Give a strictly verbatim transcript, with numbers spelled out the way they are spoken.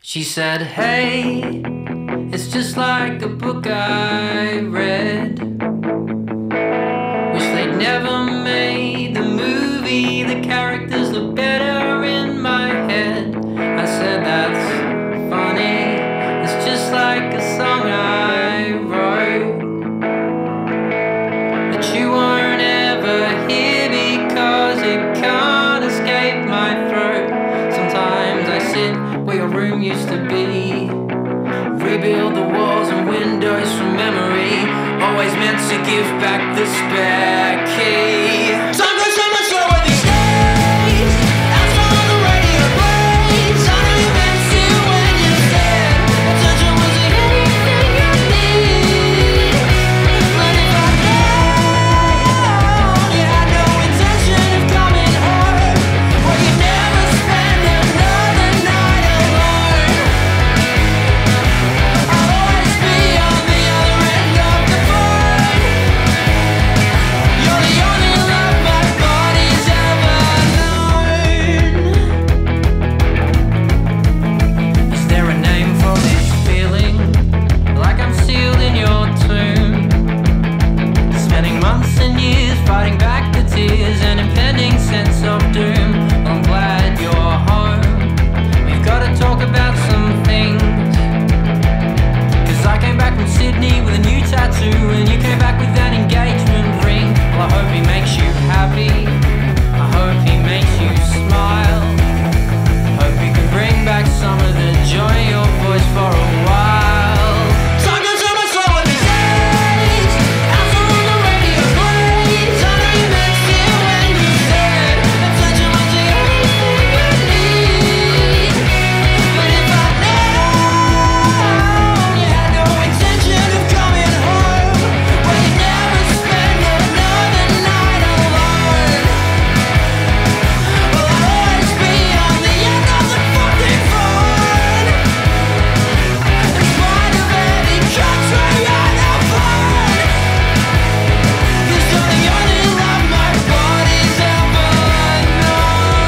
She said, hey, it's just like a book I read. Wish they'd never made the movie. The characters look better in my head. I said, that's funny. It's just like a song I wrote, but you won't ever hear because it can't escape my throat. Sometimes I sit where your room used to be, rebuild the walls and windows from memory. Always meant to give back the spare key. Time goes so much slower these days. That's all the radio plays. I know you meant to when you said attention wasn't anything you need. But if I'd known you had no intention of coming home, well, you'd never spend another night alone. I'll always be on the other end of the phone. You're the only love my body's ever known. Is there a name for this feeling? Like I'm sealed in your tomb, spending months and years fighting back the tears and impending sense of doom. I'm glad you're home. We've got to talk about some things, 'cause I came back from Sydney with a new tattoo, and you came back with that engagement ring. Well, I hope he makes you happy. I hope he makes you smile. Hope you can bring back some of the joy in your voice for a while. Time goes so much slower these days. After all the radio plays, I know you meant to when you said attention wasn't anything you need. But if I'd known you had no intention of coming home, well, you'd never spend another night alone. Well, I'll always be on the end of the fucking phone, in spite of any country and a phone. 'Cause you're the only love my body's ever known.